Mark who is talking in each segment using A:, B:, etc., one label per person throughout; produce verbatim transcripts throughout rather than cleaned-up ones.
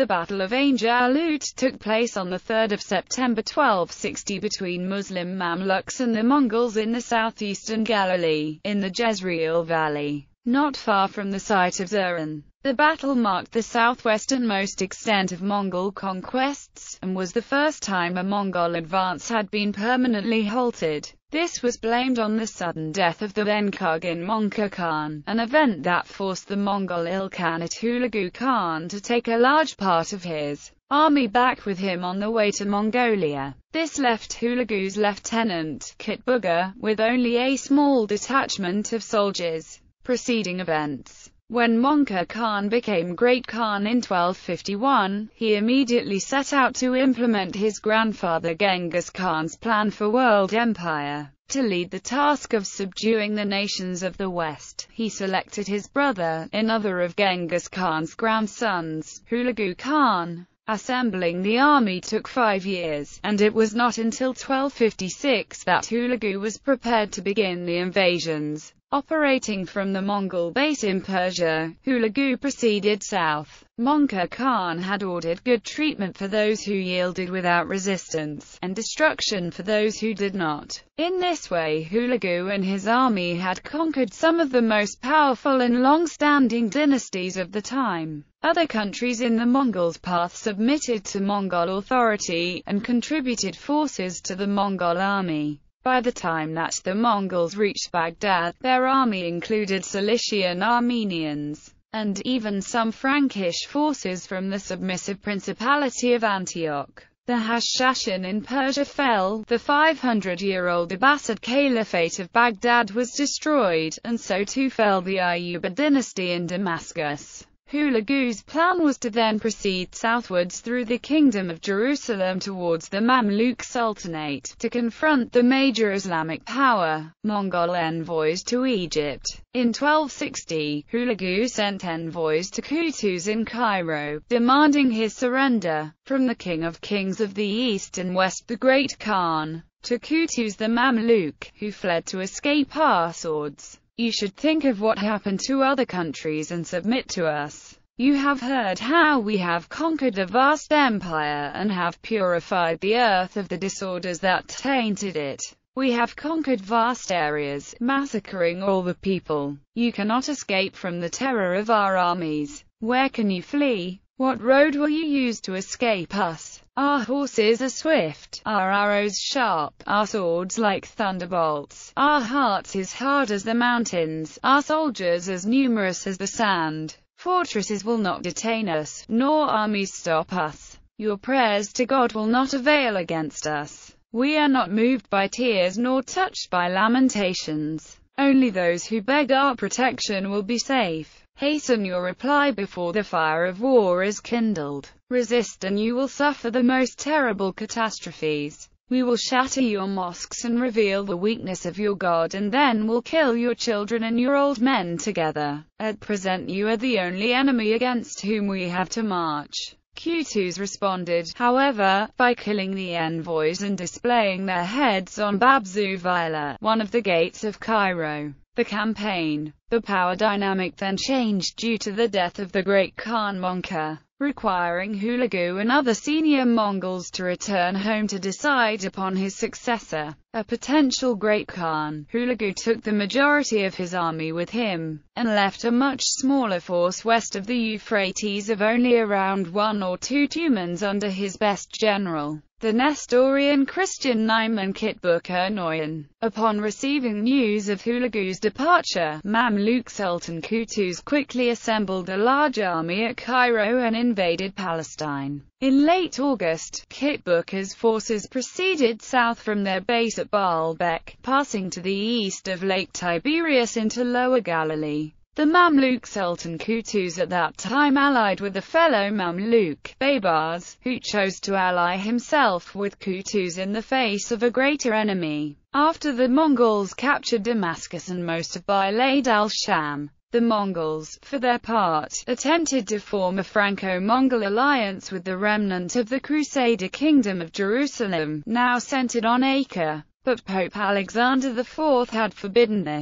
A: The Battle of Ain Jalut took place on the third of September twelve sixty between Muslim Mamluks and the Mongols in the southeastern Galilee, in the Jezreel Valley, not far from the site of Zeren. The battle marked the southwesternmost extent of Mongol conquests, and was the first time a Mongol advance had been permanently halted. This was blamed on the sudden death of the then Khagan Mongke Khan, an event that forced the Mongol Ilkhanate Hulagu Khan to take a large part of his army back with him on the way to Mongolia. This left Hulagu's lieutenant, Kitbuga, with only a small detachment of soldiers. Preceding events. When Mongke Khan became Great Khan in twelve fifty-one, he immediately set out to implement his grandfather Genghis Khan's plan for world empire. To lead the task of subduing the nations of the West, he selected his brother, another of Genghis Khan's grandsons, Hulagu Khan. Assembling the army took five years, and it was not until twelve fifty-six that Hulagu was prepared to begin the invasions. Operating from the Mongol base in Persia, Hulagu proceeded south. Mongke Khan had ordered good treatment for those who yielded without resistance, and destruction for those who did not. In this way, Hulagu and his army had conquered some of the most powerful and long-standing dynasties of the time. Other countries in the Mongols' path submitted to Mongol authority, and contributed forces to the Mongol army. By the time that the Mongols reached Baghdad, their army included Cilician Armenians, and even some Frankish forces from the submissive Principality of Antioch. The Hashashin in Persia fell, the five hundred year old Abbasid Caliphate of Baghdad was destroyed, and so too fell the Ayyubid dynasty in Damascus. Hulagu's plan was to then proceed southwards through the Kingdom of Jerusalem towards the Mamluk Sultanate, to confront the major Islamic power, Mongol envoys to Egypt. In twelve sixty, Hulagu sent envoys to Qutuz in Cairo, demanding his surrender. From the King of Kings of the East and West, the Great Khan, to Qutuz the Mamluk, who fled to escape our swords. You should think of what happened to other countries and submit to us. You have heard how we have conquered a vast empire, and have purified the earth of the disorders that tainted it. We have conquered vast areas, massacring all the people. You cannot escape from the terror of our armies. Where can you flee? What road will you use to escape us? Our horses are swift, our arrows sharp, our swords like thunderbolts, our hearts as hard as the mountains, our soldiers as numerous as the sand. Fortresses will not detain us, nor armies stop us. Your prayers to God will not avail against us. We are not moved by tears nor touched by lamentations. Only those who beg our protection will be safe. Hasten your reply before the fire of war is kindled. Resist and you will suffer the most terrible catastrophes. We will shatter your mosques and reveal the weakness of your God, and then will kill your children and your old men together. At present you are the only enemy against whom we have to march. Qutuz responded, however, by killing the envoys and displaying their heads on Bab Zubaylah, one of the gates of Cairo. The campaign. The power dynamic then changed due to the death of the Great Khan Mongke, requiring Hulagu and other senior Mongols to return home to decide upon his successor, a potential Great Khan. Hulagu took the majority of his army with him, and left a much smaller force west of the Euphrates of only around one or two Tumans under his best general, the Nestorian Christian Naiman Kitbuka Noyan. Upon receiving news of Hulagu's departure, Mamluk Sultan Qutuz quickly assembled a large army at Cairo and invaded Palestine. In late August, Kitbuka's forces proceeded south from their base at Baalbek, passing to the east of Lake Tiberias into Lower Galilee. The Mamluk Sultan Qutuz at that time allied with a fellow Mamluk, Baybars, who chose to ally himself with Qutuz in the face of a greater enemy. After the Mongols captured Damascus and most of Bilad al-Sham, the Mongols, for their part, attempted to form a Franco-Mongol alliance with the remnant of the Crusader Kingdom of Jerusalem, now centered on Acre, but Pope Alexander the Fourth had forbidden this.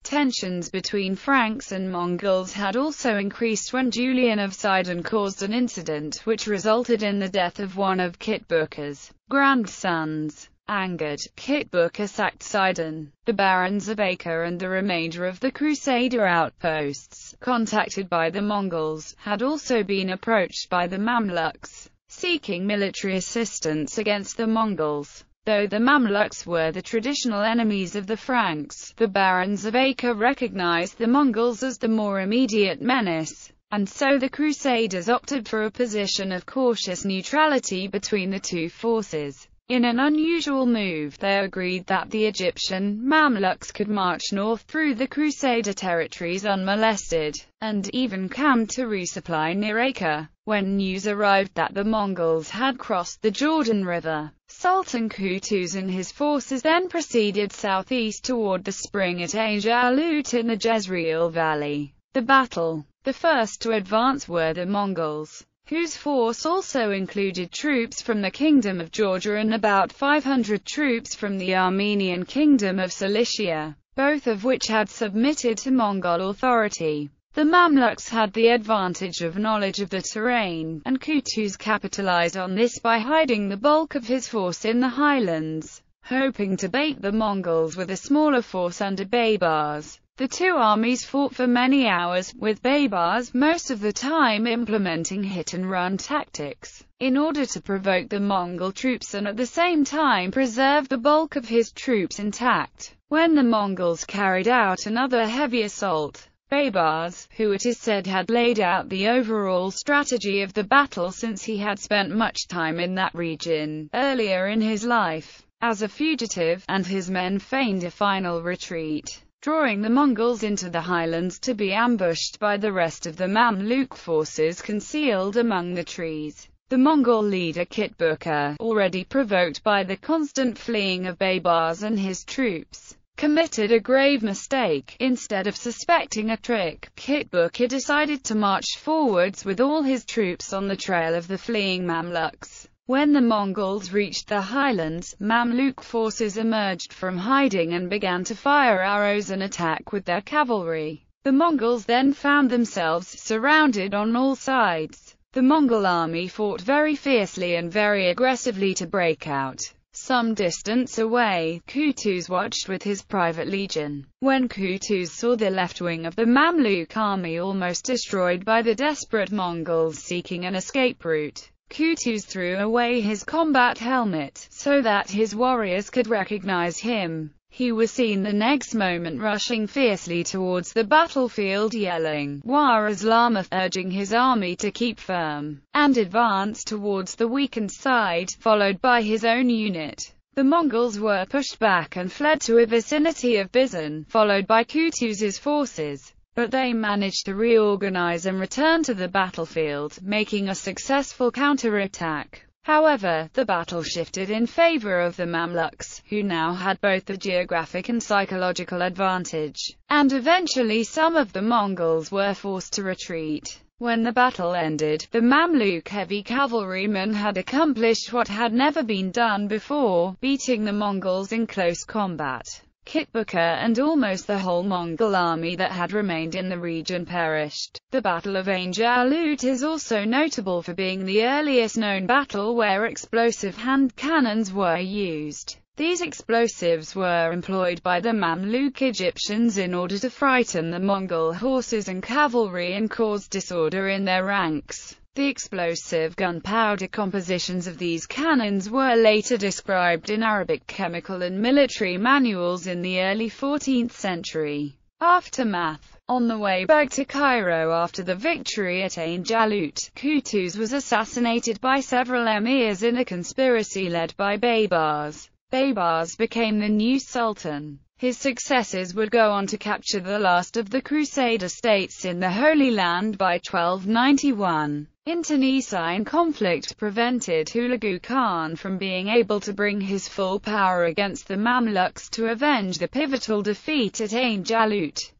A: Tensions between Franks and Mongols had also increased when Julian of Sidon caused an incident which resulted in the death of one of Kitburka's grandsons. Angered, Kitburka sacked Sidon. The barons of Acre and the remainder of the Crusader outposts, contacted by the Mongols, had also been approached by the Mamluks, seeking military assistance against the Mongols. Though the Mamluks were the traditional enemies of the Franks, the barons of Acre recognized the Mongols as the more immediate menace, and so the Crusaders opted for a position of cautious neutrality between the two forces. In an unusual move, they agreed that the Egyptian Mamluks could march north through the Crusader territories unmolested, and even camp to resupply near Acre. When news arrived that the Mongols had crossed the Jordan River, Sultan Qutuz and his forces then proceeded southeast toward the spring at Ain Jalut in the Jezreel Valley. The battle. The first to advance were the Mongols, whose force also included troops from the Kingdom of Georgia and about five hundred troops from the Armenian Kingdom of Cilicia, both of which had submitted to Mongol authority. The Mamluks had the advantage of knowledge of the terrain, and Qutuz capitalized on this by hiding the bulk of his force in the highlands, hoping to bait the Mongols with a smaller force under Baybars. The two armies fought for many hours, with Baybars most of the time implementing hit-and-run tactics, in order to provoke the Mongol troops and at the same time preserve the bulk of his troops intact. When the Mongols carried out another heavy assault, Baybars, who it is said had laid out the overall strategy of the battle since he had spent much time in that region earlier in his life as a fugitive, and his men feigned a final retreat, drawing the Mongols into the highlands to be ambushed by the rest of the Mamluk forces concealed among the trees. The Mongol leader Kitburka, already provoked by the constant fleeing of Baybars and his troops, committed a grave mistake. Instead of suspecting a trick, Kitburka decided to march forwards with all his troops on the trail of the fleeing Mamluks. When the Mongols reached the highlands, Mamluk forces emerged from hiding and began to fire arrows and attack with their cavalry. The Mongols then found themselves surrounded on all sides. The Mongol army fought very fiercely and very aggressively to break out. Some distance away, Qutuz watched with his private legion. When Qutuz saw the left wing of the Mamluk army almost destroyed by the desperate Mongols seeking an escape route, Qutuz threw away his combat helmet, so that his warriors could recognize him. He was seen the next moment rushing fiercely towards the battlefield yelling, "War Islamith," urging his army to keep firm, and advance towards the weakened side, followed by his own unit. The Mongols were pushed back and fled to a vicinity of Bizan, followed by Qutuz's forces, but they managed to reorganize and return to the battlefield, making a successful counterattack. However, the battle shifted in favor of the Mamluks, who now had both the geographic and psychological advantage, and eventually some of the Mongols were forced to retreat. When the battle ended, the Mamluk heavy cavalrymen had accomplished what had never been done before, beating the Mongols in close combat. Kitburka and almost the whole Mongol army that had remained in the region perished. The Battle of Ain Jalut is also notable for being the earliest known battle where explosive hand cannons were used. These explosives were employed by the Mamluk Egyptians in order to frighten the Mongol horses and cavalry and cause disorder in their ranks. The explosive gunpowder compositions of these cannons were later described in Arabic chemical and military manuals in the early fourteenth century. Aftermath. On the way back to Cairo after the victory at Ain Jalut, Qutuz was assassinated by several emirs in a conspiracy led by Baybars. Baybars became the new sultan. His successors would go on to capture the last of the Crusader states in the Holy Land by twelve ninety-one. Internecine conflict prevented Hulagu Khan from being able to bring his full power against the Mamluks to avenge the pivotal defeat at Ain Jalut.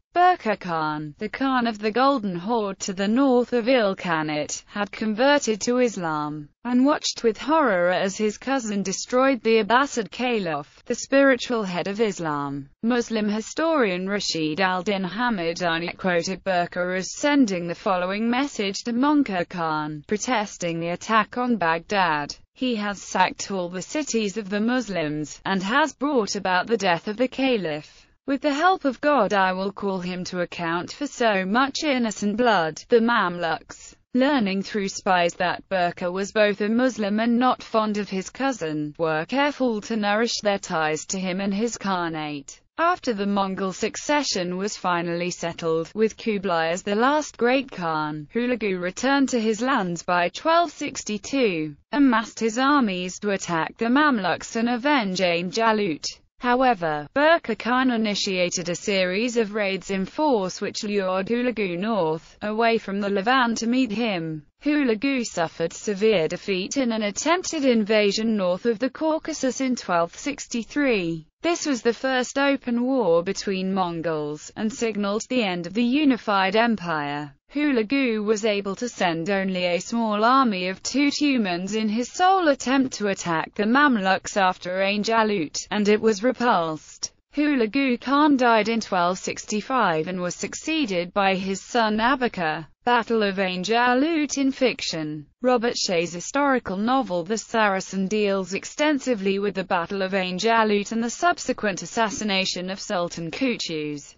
A: Burqa Khan, the Khan of the Golden Horde to the north of Ilkhanate, had converted to Islam, and watched with horror as his cousin destroyed the Abbasid Caliph, the spiritual head of Islam. Muslim historian Rashid al-Din Hamadani quoted Burqa as sending the following message to Monka Khan, protesting the attack on Baghdad. He has sacked all the cities of the Muslims, and has brought about the death of the Caliph. With the help of God I will call him to account for so much innocent blood. The Mamluks, learning through spies that Burqa was both a Muslim and not fond of his cousin, were careful to nourish their ties to him and his Khanate. After the Mongol succession was finally settled, with Kublai as the last great Khan, Hulagu returned to his lands by twelve sixty-two, amassed his armies to attack the Mamluks and avenge Ain Jalut. However, Burqa Khan initiated a series of raids in force which lured Hulagu north, away from the Levant to meet him. Hulagu suffered severe defeat in an attempted invasion north of the Caucasus in twelve sixty-three. This was the first open war between Mongols, and signaled the end of the unified empire. Hulagu was able to send only a small army of two Tumans in his sole attempt to attack the Mamluks after Ain Jalut, and it was repulsed. Hulagu Khan died in twelve sixty-five and was succeeded by his son Abaka. Battle of Ain Jalut in fiction. Robert Shay's historical novel The Saracen deals extensively with the Battle of Ain Jalut and the subsequent assassination of Sultan Qutuz.